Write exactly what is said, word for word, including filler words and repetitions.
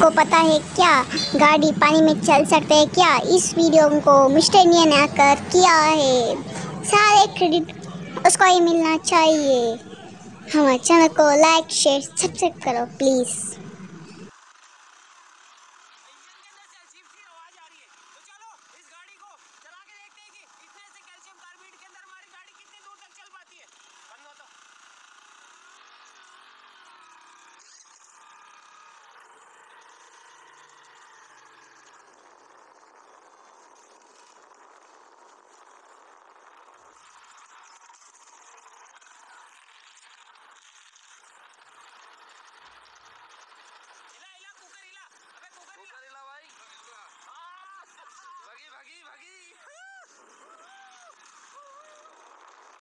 आपको पता है क्या गाड़ी पानी में चल सकते हैं क्या? इस वीडियो को मिस्टर इंडिया ने आकर किया है, सारे क्रेडिट उसको ही मिलना चाहिए। हमारे चैनल को लाइक शेयर सब्सक्राइब करो प्लीज़।